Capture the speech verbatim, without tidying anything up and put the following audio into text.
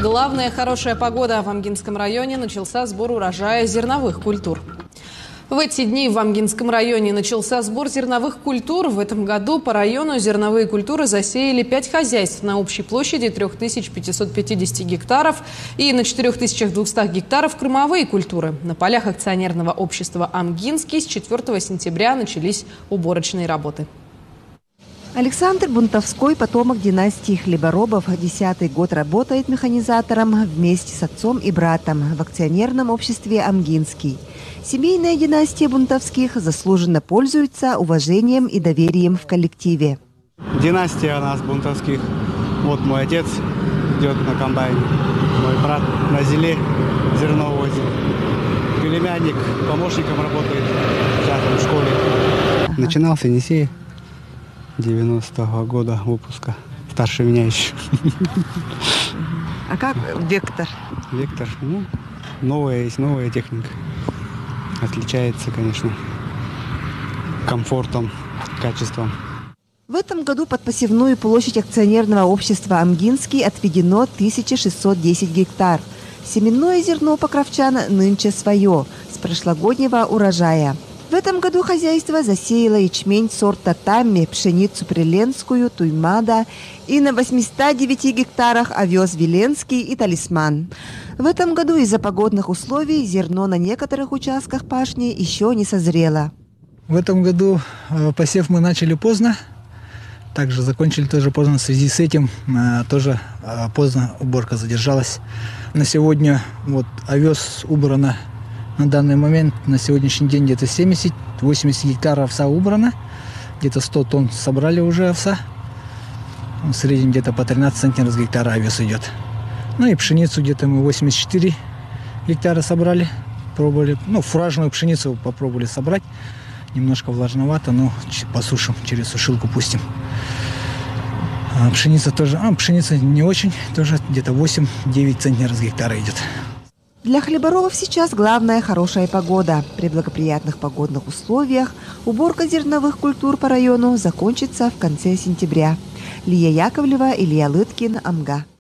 Главная хорошая погода. В Амгинском районе начался сбор урожая зерновых культур. В эти дни в Амгинском районе начался сбор зерновых культур. В этом году по району зерновые культуры засеяли пять хозяйств на общей площади три тысячи пятьсот пятьдесят гектаров и на четыре тысячи двести гектаров кормовые культуры. На полях акционерного общества «Амгинский» с четвёртого сентября начались уборочные работы. Александр Бунтовской, потомок династии хлеборобов, десятый год работает механизатором вместе с отцом и братом в акционерном обществе «Амгинский». Семейная династия Бунтовских заслуженно пользуется уважением и доверием в коллективе. Династия у нас Бунтовских. Вот мой отец идет на комбайне, мой брат на зеле зерно возит. Племянник помощником работает сейчас в школе. Ага. Начинал с Енисея. девяностого года выпуска. Старше меня еще. А как Вектор? Вектор, ну, новая есть, новая техника. Отличается, конечно, комфортом, качеством. В этом году под посевную площадь акционерного общества «Амгинский» отведено тысяча шестьсот десять гектар. Семенное зерно покровчан нынче свое, с прошлогоднего урожая. В этом году хозяйство засеяло ячмень сорта Тамми, пшеницу приленскую, туймада и на восьмистах девяти гектарах овес Веленский и Талисман. В этом году из-за погодных условий зерно на некоторых участках пашни еще не созрело. В этом году посев мы начали поздно, также закончили тоже поздно. В связи с этим тоже поздно уборка задержалась. На сегодня вот овес убрано. На данный момент, на сегодняшний день, где-то семьдесят-восемьдесят гектаров овса убрано. Где-то сто тонн собрали уже овса. В среднем где-то по тринадцать центнеров с гектара овес идет. Ну и пшеницу где-то мы восемьдесят четыре гектара собрали. Пробовали, ну, фуражную пшеницу попробовали собрать. Немножко влажновато, но посушим, через сушилку пустим. А пшеница тоже, а пшеница не очень, тоже где-то восемь-девять центнеров с гектара идет. Для хлеборобов сейчас главная хорошая погода. При благоприятных погодных условиях уборка зерновых культур по району закончится в конце сентября. Лия Яковлева, Илья Лыткин, Амга.